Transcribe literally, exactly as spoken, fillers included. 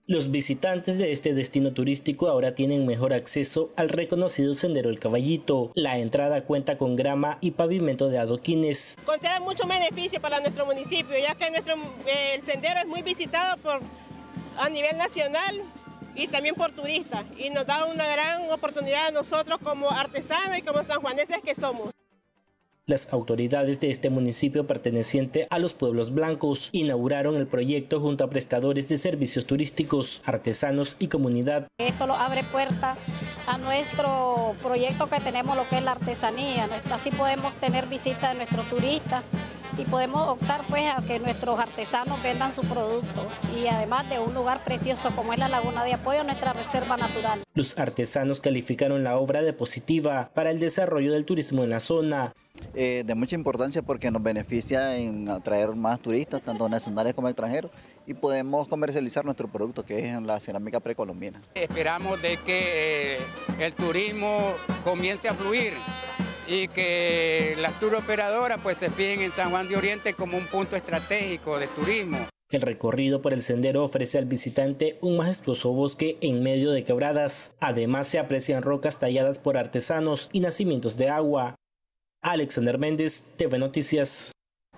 Los visitantes de este destino turístico ahora tienen mejor acceso al reconocido Sendero El Caballito. La entrada cuenta con grama y pavimento de adoquines. Contiene mucho beneficio para nuestro municipio, ya que nuestro, eh, el sendero es muy visitado por, a nivel nacional y también por turistas. Y nos da una gran oportunidad a nosotros como artesanos y como sanjuaneses que somos. Las autoridades de este municipio perteneciente a los pueblos blancos inauguraron el proyecto junto a prestadores de servicios turísticos, artesanos y comunidad. Esto lo abre puerta a nuestro proyecto que tenemos, lo que es la artesanía. Así podemos tener visitas de nuestros turistas y podemos optar pues a que nuestros artesanos vendan su producto y además de un lugar precioso como es la Laguna de Apoyo, nuestra reserva natural. Los artesanos calificaron la obra de positiva para el desarrollo del turismo en la zona. Eh, de mucha importancia porque nos beneficia en atraer más turistas, tanto nacionales como extranjeros, y podemos comercializar nuestro producto, que es la cerámica precolombina. Esperamos de que eh, el turismo comience a fluir y que las turoperadoras pues se fijen en San Juan de Oriente como un punto estratégico de turismo. El recorrido por el sendero ofrece al visitante un majestuoso bosque en medio de quebradas. Además se aprecian rocas talladas por artesanos y nacimientos de agua. Alexander Méndez, T V Noticias.